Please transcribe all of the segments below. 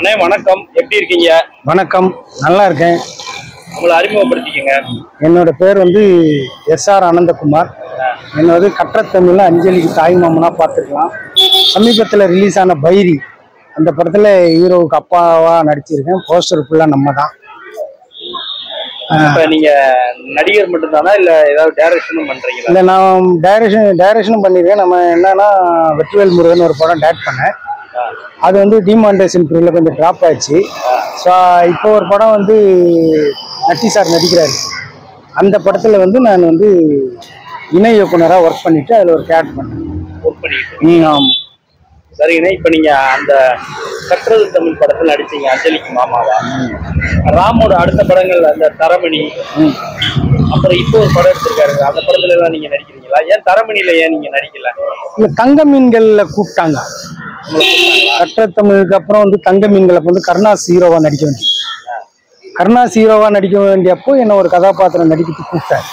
அண்ணே வணக்கம், எப்படி இருக்கீங்க? வணக்கம், நல்லா இருக்கேன். உங்களை அறிமுகப்படுத்திக்கங்க. என்னோட பேர் வந்து எஸ்ஆர் அனந்தகுமார். என்னோட கற்றத்தமிழ்ல அஞ்சலிக்கு தாய் மாமனா பார்த்துருக்கலாம். சமீபத்தில் ரிலீஸ் ஆன பைரி அந்த படத்தில் ஹீரோவுக்கு அப்பாவா நடிச்சிருக்கேன். போஸ்டர் ஃபுல்லாக நம்ம தான். இப்போ நீங்க நடிகர் மட்டும்தானா இல்லை ஏதாவது டைரக்ஷனும் பண்றீங்களா? இல்லை, நான் டைரக்ஷனும் பண்ணியிருக்கேன். நம்ம என்னன்னா வெற்றிவேல் முருகன் ஒரு படம் டைரக்ட் பண்ணேன். அது வந்து டிமானிட்டேஷன் பீரியட்ல கொஞ்சம் ட்ராப் ஆயிடுச்சு. ஸோ இப்போ ஒரு படம் வந்து நட்டி சார் நடிக்கிறாரு. அந்த படத்தில் வந்து நான் வந்து இணை இயக்குனராக ஒர்க் பண்ணிட்டு அதில் ஒரு கேரக்டர் பண்ணேன். ஒர்க் பண்ணிட்டு. ஆமாம், சரிங்கண்ணா. இப்போ நீங்க அந்த கற்றது தமிழ் படத்தில் நடிச்சீங்க, அஞ்சலிக்கு மாமாவா. ராமோட அடுத்த படங்கள் அந்த தரமணி, அப்புறம் இப்போ ஒரு படம் எடுத்திருக்காரு, அந்த படத்துல எல்லாம் நீங்க நடிக்கிறீங்களா? ஏன் தரமணியில ஏன் நீங்க நடிக்கல? இல்லை, தங்க மீன்கள்ல கூப்பிட்டாங்க. கற்றத்தமிழுக்கு அப்புறம் வந்து தங்க மீன்களை வந்து கருணாஸ் ஹீரோவா நடிக்க வேண்டிய கருணாஸ் ஹீரோவா நடிக்க வேண்டியப்போ என்ன ஒரு கதாபாத்திரம் நடிக்கிறதுக்கு கூப்பிட்டாரு.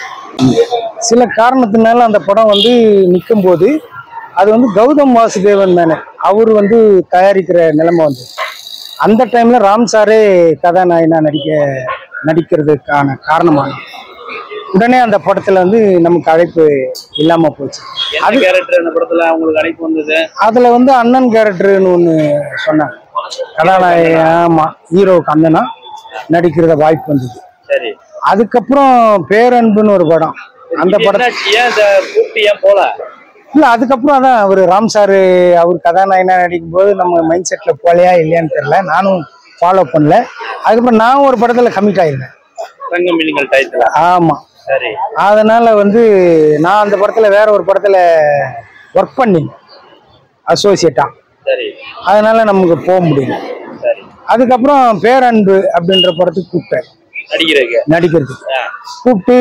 சில காரணத்தினால அந்த படம் வந்து நிற்கும் போது அது வந்து கௌதம் வாசுதேவன் தானே அவர் வந்து தயாரிக்கிற நிலைமை வந்து அந்த டைம்ல ராம் சாரே கதாநாயகனா நடிக்கிறதுக்கான காரணமான உடனே அந்த படத்துல வந்து நமக்கு அழைப்பு இல்லாம போச்சு. அது கேரக்டர் அந்த படத்துல உங்களுக்கு அழைப்பு வந்தது? அதுல வந்து அண்ணன் கேரக்டர்னு ஒண்ணு சொன்னாங்க. கதாநாயக, ஆமா, ஹீரோவுக்கு அண்ணனா நடிக்கிறத வாய்ப்பு வந்தது. சரி. அதுக்கப்புறம் பேரன்புன்னு ஒரு படம், அந்த படம் ஏன் போல இல்ல. அதுக்கப்புறம் அதான் அவர் ராம் சாரு அவர் கதாநாயகனா நடிக்கும் போது நம்ம மைண்ட் செட்ல போலையா இல்லையான்னு தெரியல, நானும் ஃபாலோ பண்ணல. அதுக்கப்புறம் நான் ஒரு படத்துல கமிட் ஆயிருந்தேன், தங்க மீன்கள் டைட்டில். ஆமா. சரி. அதனால வந்து நான் அந்த படத்துல வேற ஒரு படத்துல ஒர்க் பண்ணி அசோசியேட்டா. சரி. அதனால நமக்கு போக முடியல. சரி. அதுக்கப்புறம் பேரன்பு அப்படின்ற படத்துக்கு கூப்பிட்டேன் நடிக்கிறதுக்கு. கூப்பிட்டு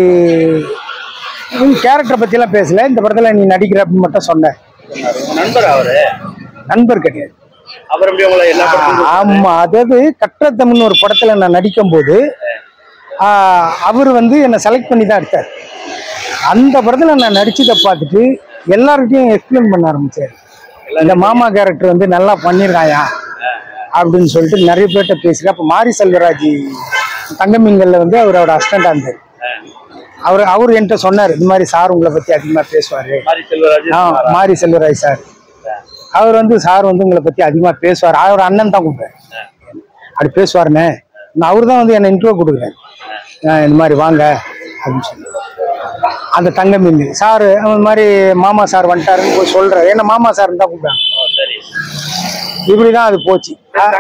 கேரக்டரை பத்தி எல்லாம் பேசல, இந்த படத்துல நீ நடிக்கிற அப்படின்னு மட்டும் சொன்னேன். நண்பர் அவரு? நண்பர் கிடையாது. ஆமா, அதாவது கற்றத்தமிழ்னு ஒரு படத்துல நான் நடிக்கும் போது அவர் வந்து என்னை செலக்ட் பண்ணி தான் எடுத்தார். அந்த படத்துல நான் நடிச்சதை பார்த்துட்டு எல்லார்கிட்டையும் எக்ஸ்பிளைன் பண்ண ஆரம்பிச்சார். இந்த மாமா கேரக்டர் வந்து நல்லா பண்ணிருக்காயா அப்படின்னு சொல்லிட்டு நிறைய பேர்கிட்ட பேசுகிறேன். அப்போ மாரி செல்வராஜ் தங்கமீன்கள்ல வந்து அவரோட அசிஸ்டண்டா இருந்தார். அவர் என்கிட்ட சொன்னார், இது மாதிரி சார் உங்களை பத்தி அதிகமா பேசுவாரு. மாரி செல்வராஜ் சார் அவர் வந்து சார் வந்து உங்களை பத்தி அதிகமா பேசுவார். அவர் அண்ணன் தான் கூப்பிட்டார். அப்படி பேசுவாருன்னு அவர் தான் வந்து என்னை இன்ட்ரோ கொடுக்குறேன். இந்த மாதிரி வாங்க அப்படின்னு சொல்லி அந்த தங்க மீன் சார் அந்த மாதிரி மாமா சார் வந்துட்டாருன்னு போய் சொல்றாரு. ஏன்னா மாமா சார் தான் கூப்பிட்டாங்க. இப்படிதான் அது போச்சு.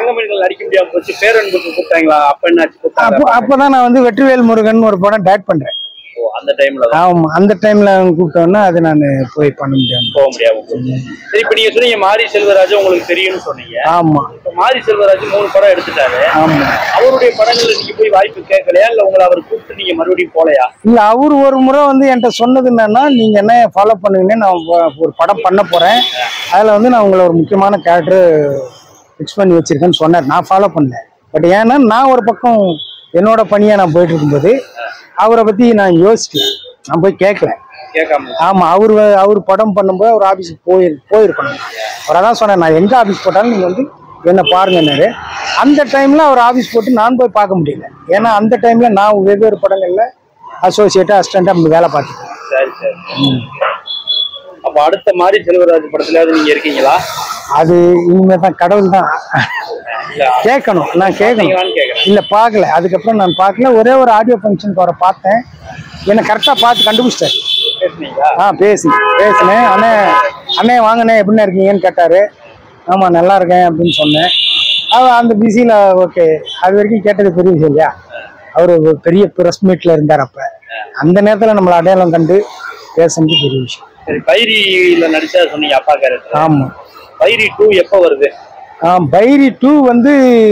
அப்பதான் நான் வந்து வெற்றிவேல் முருகன் ஒரு படம் டைரக்ட் பண்றேன். அந்த டைம்ல. ஆமா, அந்த டைம்ல கூப்பிட்டோன்னா அது நான் போய் பண்ண முடியாம போக முடியாம. சரி, இப்ப நீங்க சொன்னீங்க மாரி செல்வராஜ் உங்களுக்கு தெரியும்னு சொன்னீங்க. ஆமா. இப்ப மாரி செல்வராஜ் 3 படம் எடுத்துட்டாரு. ஆமா. அவருடைய படங்கள்ல நீங்க போய் வாய்ப்பு கேட்கலையா, இல்ல உங்களை அவர் கூப்பிட்டு நீங்க மறுபடியும் போலையா? இல்ல, அவரு ஒரு முறை வந்து என்கிட்ட சொன்னது என்னன்னா, நீங்க என்ன ஃபாலோ பண்ணுங்கன்னு, நான் ஒரு படம் பண்ண போறேன், அதுல வந்து நான் உங்களை ஒரு முக்கியமான கேரக்டர் ஃபிக்ஸ் பண்ணி வச்சிருக்கேன்னு சொன்னார். நான் ஃபாலோ பண்ணேன். பட் ஏன்னா நான் ஒரு பக்கம் என்னோட பணியா நான் போயிட்டு இருக்கும்போது அவரை பத்தி நான் யோசிக்கல, நான் போய் கேட்கல. ஆமா, அவர் படம் பண்ணும்போது அவர் ஆபீஸுக்கு போயிருக்கணும். அவரதான் சொன்னேன், நான் எங்க ஆபீஸ் போட்டாலும் நீங்க வந்து என்ன பாருங்கன்னாரு. அந்த டைம்ல அவர் ஆபீஸ் போட்டு நான் போய் பார்க்க முடியல. ஏன்னா அந்த டைம்ல நான் வெவ்வேறு படங்கள்ல அசோசியேட்டா அசிஸ்டண்டா அப்படி வேலை பார்த்துட்டேன். அப்ப அடுத்த மாரி செல்வராஜ் படத்துலயாவது நீங்க இருக்கீங்களா? அது இனிமே தான், கடவுள் தான் கேட்கணும். நான் கேட்கணும். இல்ல, பார்க்கல. அதுக்கப்புறம் நான் பார்க்கல. ஒரே ஒரு ஆடியோ ஃபங்க்ஷனுக்கு அவரை பார்த்தேன். என்னை கரெக்டா பார்த்து கண்டுபிடிச்சிட்டாரு. பேசினேன். அண்ணே வாங்கண்ணே எப்படின்னா இருக்கீங்கன்னு கேட்டாரு. ஆமா, நல்லா இருக்கேன் அப்படின்னு சொன்னேன். அந்த பிஸியில ஓகே, அது வரைக்கும் கேட்டது பெரிய விஷயம் இல்லையா. அவரு ஒரு பெரிய பிரஸ் மீட்ல இருந்தார். அப்ப அந்த நேரத்துல நம்மள அடையாளம் கண்டு பேசுறது பெரிய விஷயம். பைரியில நடிச்சா சொன்னீங்க அப்பா கேரக்டர். ஆமா. பைரி 2 எப்ப வருது? பைரி 2 வந்து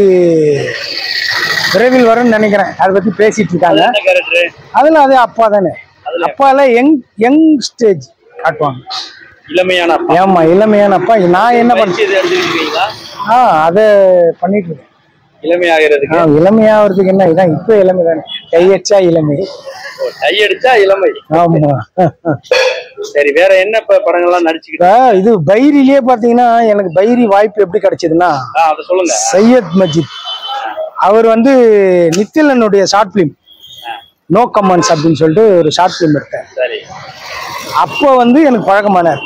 விரைவில் வரும்னு நினைக்கிறேன். அதை பத்தி பேசிட்டு இருக்காங்க. அதுல அது அப்பா தானே. அப்பால யங் ஸ்டேஜ் காட்டுவாங்க. இளமையான அப்பா. ஆமா, இளமையான அப்பா. நான் என்ன பண்ண அதை பண்ணிட்டு இருக்கேன். இளமையாகிறதுக்கு என்ன, இதான் இப்ப இளமை தானே. கையடிச்சா இளமை. கையடிச்சா இளமை. ஆமா. சரி, வேற என்ன படங்கள்லாம் நடிச்சுக்கிட்டு? இது பைரிலேயே பாத்தீங்கன்னா எனக்கு பைரி வாய்ப்பு எப்படி கிடைச்சதுன்னா, அதை சொல்லுங்க. சையத் மஜித் அவர் வந்து நித்திலனுடைய ஷார்ட் பிலிம் நோ கமெண்ட்ஸ் அப்படின்னு சொல்லிட்டு ஒரு ஷார்ட் பிலிம் எடுத்தேன். சரி. அப்போ வந்து எனக்கு பழக்கமானார்.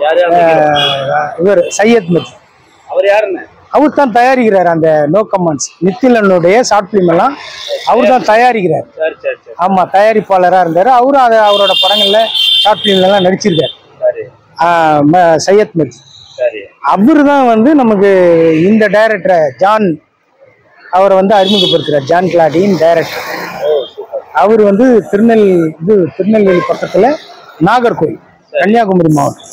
இவர் சையத் மஜித். அவர் யாருன்னு? அவர் தான் தயாரிக்கிறார் அந்த நோ கமெண்ட்ஸ் நித்திலனுடைய ஷார்ட் பிலிம் எல்லாம் அவர் தான் தயாரிக்கிறார். ஆமா, தயாரிப்பாளராக இருந்தார். அவரும் அவரோட படங்கள்ல ஷார்ட் பிலிம்ல எல்லாம் நடிச்சிருக்காரு. சையத் மஜித் அவரு தான் வந்து நமக்கு இந்த டைரக்டரை ஜான் அவரை வந்து அறிமுகப்படுத்துறார். John Claudin director. அவர் வந்து திருநெல்வேலி பக்கத்துல நாகர்கோவில், கன்னியாகுமரி மாவட்டம்.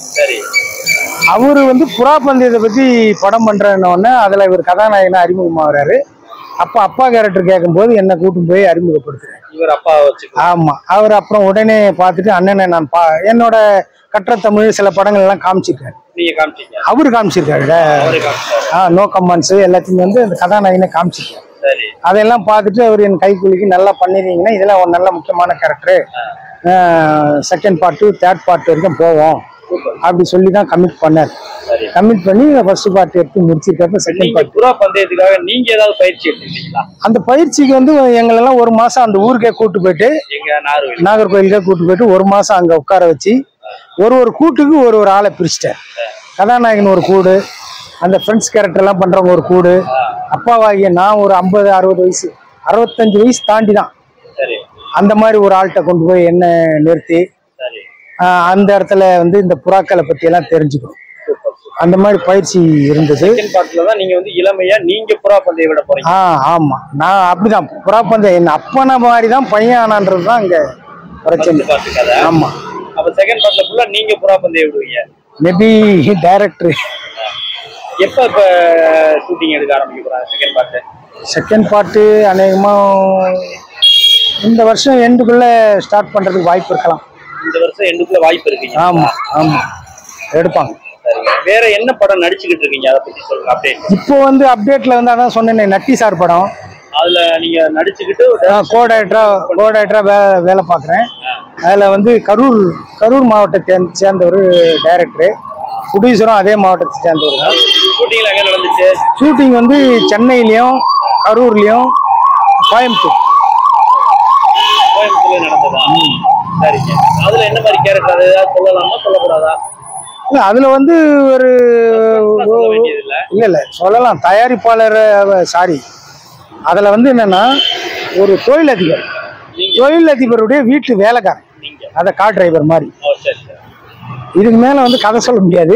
அவரு வந்து புறா பந்தயத்தை பத்தி படம் பண்றோன்னே அதுல இவர் கதாநாயகனா அறிமுகமாகறாரு. அப்ப அப்பா கேரக்டர் கேட்கும்போது என்ன கூட்டும் போய் அறிமுகப்படுத்துறாரு. இவர் அப்பா வச்சு. ஆமா, அவர் அப்புறம் உடனே பார்த்துட்டு அண்ணனை நான் என்னோட கற்ற தமிழ் சில படங்கள் எல்லாம் காமிச்சிருக்காரு. அவரு காமிச்சிருக்காரு. நோ கமெண்ட்ஸ் எல்லாத்தையும் வந்து அந்த கதாநாயகனை காமிச்சிருக்காரு. அதெல்லாம் பார்த்துட்டு அவர் என் கை குலுக்கி நல்லா பண்ணிருந்தீங்கன்னா இதெல்லாம் ஒரு நல்ல முக்கியமான character, second part third part வரைக்கும் போவோம் அப்படி சொல்லி தான் கமிட் பண்ணார். கமிட் பண்ணி ஃபர்ஸ்ட் பார்ட் எடுத்து முடிச்சிருக்காரு. செகண்ட் பார்ட் புறா பந்தயத்துக்காக நீங்க ஏதாவது பயிற்சி எடுத்துட்டீங்களா? அந்த பயிற்சிக்கு வந்து எங்களெல்லாம் ஒரு மாசம் அந்த ஊருக்கே கூட்டு போயிட்டு, நாகர்கோயிலுக்கே கூட்டு போயிட்டு ஒரு மாசம் அங்க உட்கார வச்சு ஒரு கூட்டுக்கு ஒரு ஆளை பிரிச்சிட்டார். கதாநாயகன் ஒரு கூடு, அந்த ஃப்ரெண்ட்ஸ் கேரக்டர் எல்லாம் பண்றவங்க ஒரு கூடு, அப்பாவாகிய நான் ஒரு 50-60 வயசு 65 வயசு தாண்டி தான் அந்த மாதிரி ஒரு ஆள்கிட்ட கொண்டு போய் என்ன நிறுத்தி அந்த இடத்துல வந்து இந்த புறாக்களை பத்தி எல்லாம் தெரிஞ்சுக்கணும். அந்த மாதிரி பயிற்சி இருந்தது. நீங்க வந்து இளமையா நீங்க புறா பந்தயம் விட போறீங்க? ஆமா, நான் அப்படிதான் புறா பந்தயம் என்ன அப்பன மாதிரி தான் பையன் ஆனான்றதுதான் இங்க பிரச்சனை. ஆமா, அப்ப செகண்ட் பார்ட்ல ஃபுல்லா நீங்க புறா பந்தயம் விடுவீங்க? மேபி டைரக்டர் எப்ப ஷூட்டிங் எடுக்க ஆரம்பிக்க போறாங்க செகண்ட் பார்ட்? செகண்ட் பார்ட் அநேகமா இந்த வருஷம் எண்டுக்குள்ள ஸ்டார்ட் பண்றதுக்கு வாய்ப்பு இருக்கலாம். இந்த வருஷம் எண்டுக்குள்ள வாய்ப்பு இருக்கு? ஆமா ஆமா, எடுப்பாங்க. வேற என்ன படம் நடிச்சுக்கிட்டு இருக்கீங்க, அதை பத்தி சொல்லுங்க. அப்டேட் இப்போ வந்து அப்டேட்ல வந்து அதான் சொன்னேனே, நட்டி சார் படம். அதுல நீங்க நடிச்சுக்கிட்டு கோ டைரக்டரா வேலை பார்க்குறேன். அதுல வந்து கரூர் மாவட்டத்தை சேர்ந்த ஒரு டைரக்டர், ப்ரொடியூசரும் அதே மாவட்டத்தை சேர்ந்தவர். ஷூட்டிங்ல எங்க நடந்துச்சு? ஷூட்டிங் வந்து சென்னையிலயும் கரூர்லயும் கோயம்புத்தூர்ல நடந்ததா? சரிங்க. அதுல என்ன மாதிரி கேரக்டர், அது ஏதாவது சொல்லலாமா சொல்லக்கூடாதா? இல்ல, அதுல வந்து ஒரு இல்ல சொல்லலாம். தயாரிப்பாளர் சாரி, அதுல வந்து என்னன்னா ஒரு தொழிலதிபருடைய வீட்டு வேலைக்காரன், அத கார் டிரைவர் மாதிரி. இதுக்கு மேல வந்து கதை சொல்ல முடியாது.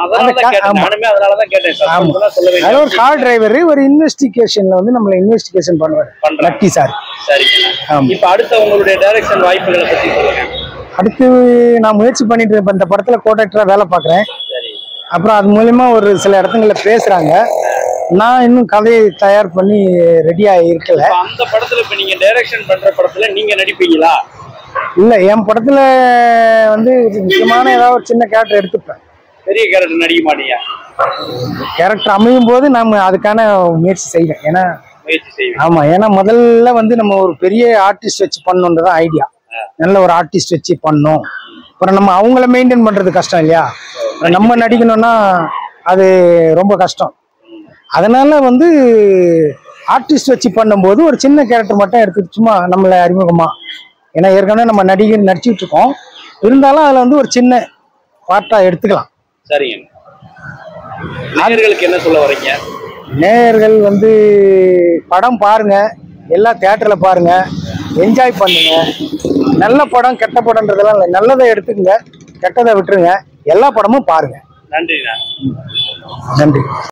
ஒரு கார் டிரைவர் ஒரு இன்வெஸ்டிகேஷன்ல வந்து நம்மள இன்வெஸ்டிகேஷன் பண்ணுவார் லக்கி சார். இப்ப அடுத்த உங்களுடைய டைரக்ஷன் வாய்ப்புகளை பத்தி சொல்லுங்க. அடுத்து நான் முயற்சி பண்ணிட்டு இருப்பேன். இந்த படத்துல கோ டைரக்டரா வேலை பார்க்குறேன். அப்புறம் அது மூலமா ஒரு சில இடத்துல பேசுறாங்க. நான் இன்னும் கதையை தயார் பண்ணி ரெடியா இருக்கல. அந்த படத்துல இப்ப நீங்க டைரக்ஷன் பண்ற படத்துல நீங்க நடிப்பீங்களா? இல்ல, என் படத்துல வந்து முக்கியமான ஏதாவது ஒரு சின்ன கேரக்டர் எடுத்துப்பேன். பெரிய கேரக்டர் நடிக்க மாட்டீங்க? கேரக்டர் அமையும் போது நம்ம அதுக்கான முயற்சி செய்வேன். ஏன்னா ஆமா, ஏன்னா முதல்ல வந்து நம்ம ஒரு பெரிய ஆர்டிஸ்ட் வச்சு பண்ணணுன்றதான் ஐடியா. நல்ல ஒரு ஆர்டிஸ்ட் வச்சு பண்ணணும். அப்புறம் நம்ம அவங்கள மெயின்டைன் பண்றது கஷ்டம் இல்லையா? நம்ம நடிக்கணும்னா அது ரொம்ப கஷ்டம். அதனால வந்து ஆர்டிஸ்ட் வச்சு பண்ணும்போது ஒரு சின்ன கேரக்டர் மட்டும் எடுத்து சும்மா நம்மளை அறிமுகமா, ஏன்னா ஏற்கனவே நம்ம நடிச்சுட்டு இருக்கோம், இருந்தாலும் அதுல வந்து ஒரு சின்ன பார்ட்டா எடுத்துக்கலாம். சரிங்க. நேயர்களுக்கு என்ன சொல்ல வரீங்க? நேயர்கள் வந்து படம் பாருங்க, எல்லா தியேட்டர்ல பாருங்க, என்ஜாய் பண்ணுங்க. நல்ல படம் கெட்ட படம்ன்றதெல்லாம் இல்லை, நல்லதை எடுத்துக்கங்க, கெட்டதை விட்டுருங்க. எல்லா படமும் பாருங்க. நன்றி. நன்றி.